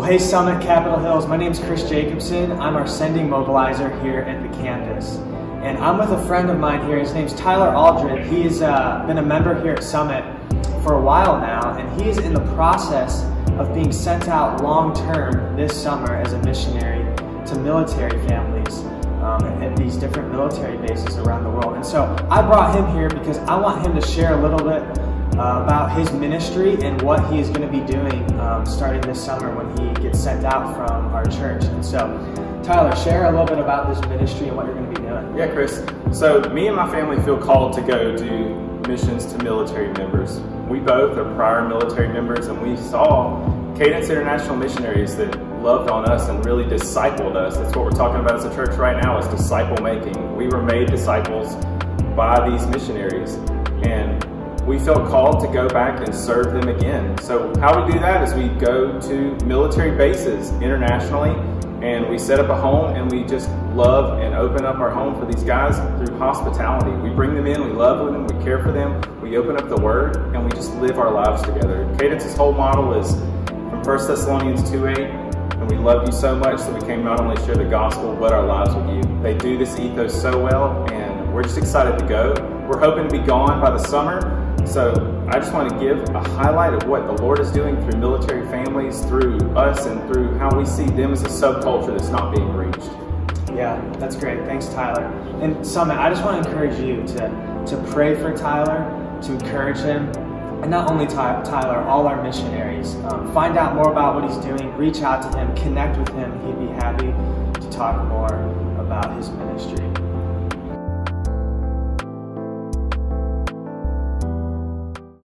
Hey Summit, Capitol Hills, my name is Chris Jacobson. I'm our sending mobilizer here at the campus. And I'm with a friend of mine here. His name's Tyler Aldred. He's been a member here at Summit for a while now, and he's in the process of being sent out long-term this summer as a missionary to military families at these different military bases around the world. And so I brought him here because I want him to share a little bit about his ministry and what he is going to be doing starting this summer when he gets sent out from our church. And so, Tyler, share a little bit about this ministry and what you're going to be doing. Yeah, Chris. So me and my family feel called to go do missions to military members. We both are prior military members, and we saw Cadence International missionaries that loved on us and really discipled us. That's what we're talking about as a church right now, is disciple making. We were made disciples by these missionaries, and we felt called to go back and serve them again. So how we do that is we go to military bases internationally, and we set up a home, and we just love and open up our home for these guys through hospitality. We bring them in, we love them, we care for them, we open up the Word, and we just live our lives together. Cadence's whole model is from 1 Thessalonians 2:8, and we love you so much that we came not only share the gospel, but our lives with you. They do this ethos so well, and we're just excited to go. We're hoping to be gone by the summer, so I just want to give a highlight of what the Lord is doing through military families, through us, and through how we see them as a subculture that's not being reached. Yeah, that's great. Thanks, Tyler. And Summit, I just want to encourage you to pray for Tyler, to encourage him, and not only Tyler, all our missionaries. Find out more about what he's doing, reach out to him, connect with him. He'd be happy to talk more about his ministry.